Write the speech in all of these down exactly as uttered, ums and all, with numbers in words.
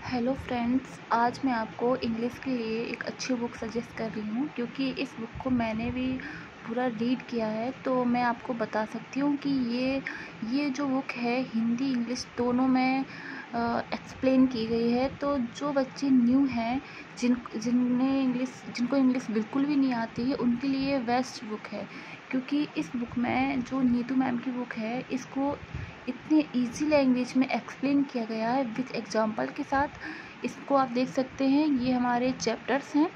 Hello friends, आज मैं आपको इंग्लिश के लिए एक अच्छी बुक सजेस्ट कर रही हूँ क्योंकि इस बुक को मैंने भी पूरा रीड किया है। तो मैं आपको बता सकती हूँ कि ये ये जो बुक है हिंदी इंग्लिश दोनों में एक्सप्लेन की गई है। तो जो बच्चे न्यू हैं, जिन जिन्हें इंग्लिश जिनको इंग्लिश बिल्कुल भी नहीं आती है, उनके लिए बेस्ट बुक है। क्योंकि इस बुक में जो नीतू मैम की बुक है, इसको इतने इजी लैंग्वेज में एक्सप्लेन किया गया है विथ एग्जांपल के साथ। इसको आप देख सकते हैं, ये हमारे चैप्टर्स हैं।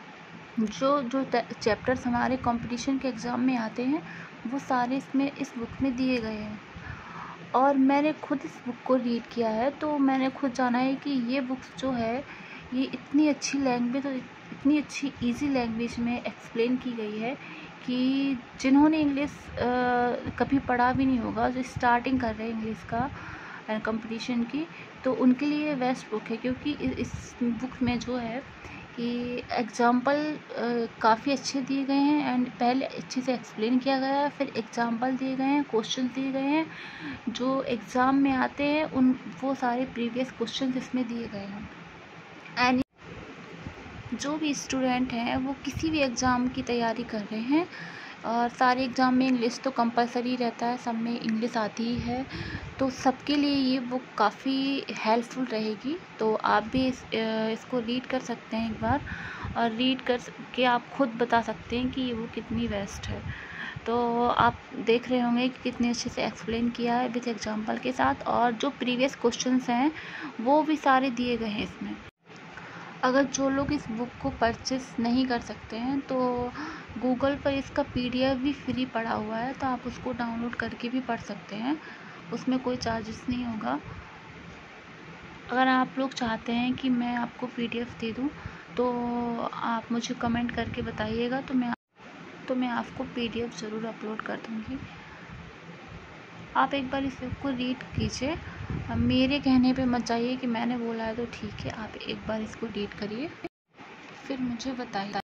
जो जो चैप्टर्स हमारे कंपटीशन के एग्ज़ाम में आते हैं, वो सारे इसमें इस बुक में दिए गए हैं। और मैंने खुद इस बुक को रीड किया है, तो मैंने खुद जाना है कि ये बुक्स जो है, ये इतनी अच्छी लैंग्वेज और इतनी अच्छी इजी लैंग्वेज में एक्सप्लेन की गई है कि जिन्होंने इंग्लिश कभी पढ़ा भी नहीं होगा, जो स्टार्टिंग कर रहे हैं इंग्लिश का कंपटीशन की, तो उनके लिए बेस्ट बुक है। क्योंकि इस बुक में जो है कि एग्ज़ाम्पल काफ़ी अच्छे दिए गए हैं एंड पहले अच्छे से एक्सप्लेन किया गया है, फिर एग्ज़ाम्पल दिए गए हैं, क्वेश्चन दिए गए हैं जो एग्ज़ाम में आते हैं, उन वो सारे प्रीवियस क्वेश्चन इसमें दिए गए हैं। एंड जो भी स्टूडेंट हैं वो किसी भी एग्ज़ाम की तैयारी कर रहे हैं, और सारे एग्ज़ाम में इंग्लिश तो कंपलसरी रहता है, सब में इंग्लिश आती ही है, तो सबके लिए ये बुक काफ़ी हेल्पफुल रहेगी। तो आप भी इस, इसको रीड कर सकते हैं एक बार, और रीड कर के आप खुद बता सकते हैं कि ये बुक कितनी बेस्ट है। तो आप देख रहे होंगे कि कितने अच्छे से एक्सप्लेन किया है विथ एग्जांपल के साथ, और जो प्रीवियस क्वेश्चंस हैं वो भी सारे दिए गए हैं इसमें। अगर जो लोग इस बुक को परचेस नहीं कर सकते हैं, तो गूगल पर इसका पीडीएफ भी फ्री पड़ा हुआ है, तो आप उसको डाउनलोड करके भी पढ़ सकते हैं, उसमें कोई चार्जेस नहीं होगा। अगर आप लोग चाहते हैं कि मैं आपको पीडीएफ दे दूं, तो आप मुझे कमेंट करके बताइएगा, तो मैं तो मैं आपको पीडीएफ ज़रूर अपलोड कर दूँगी। आप एक बार इस बुक को रीड कीजिए, मेरे कहने पे मत जाइए कि मैंने बोला है तो ठीक है। आप एक बार इसको रीड करिए, फिर मुझे बताइए।